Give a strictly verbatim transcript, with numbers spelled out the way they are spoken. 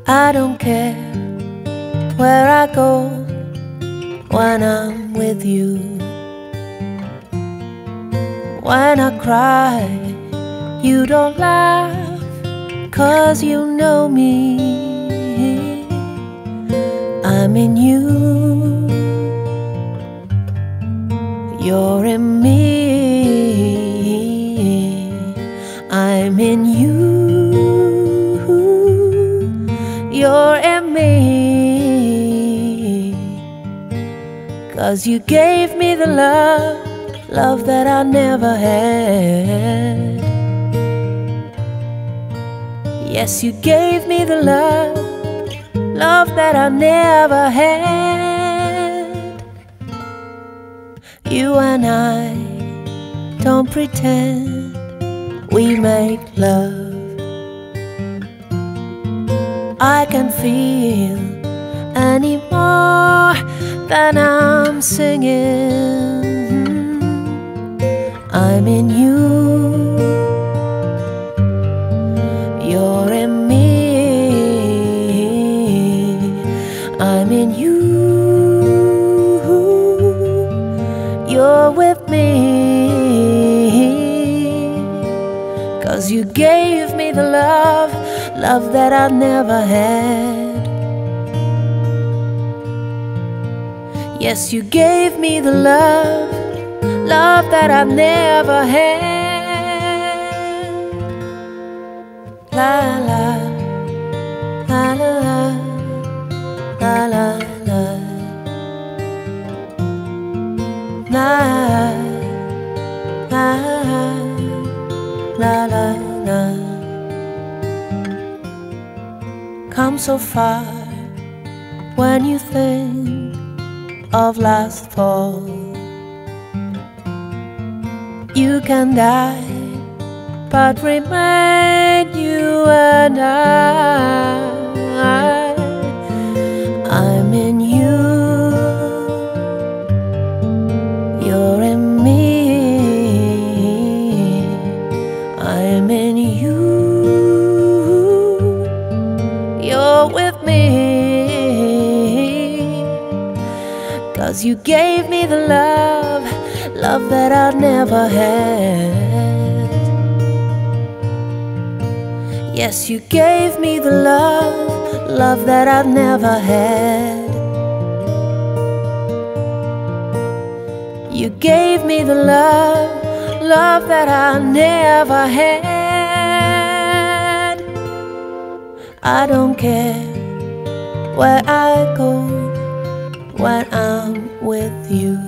I don't care where I go when I'm with you. When I cry, you don't laugh, 'cause you know me. I'm in you, you're in me. I'm in you, you're in me. 'Cause you gave me the love, love that I never had. Yes, you gave me the love, love that I never had. You and I don't pretend, we make love. I can feel any more than I'm singing. I'm in you, you're in me. I'm in you, you're with me. 'Cause you gave me the love, love that I never had. Yes, you gave me the love, love that I never had. La la, la la la, la la la, la la la la la. Come so far when you think of last fall. You can die, but remain you and I. I'm in you, you're in me. I'm in you, you're with me. 'Cause you gave me the love, love that I never had. Yes, you gave me the love, love that I never had. You gave me the love, love that I never had. I don't care where I go when I'm with you.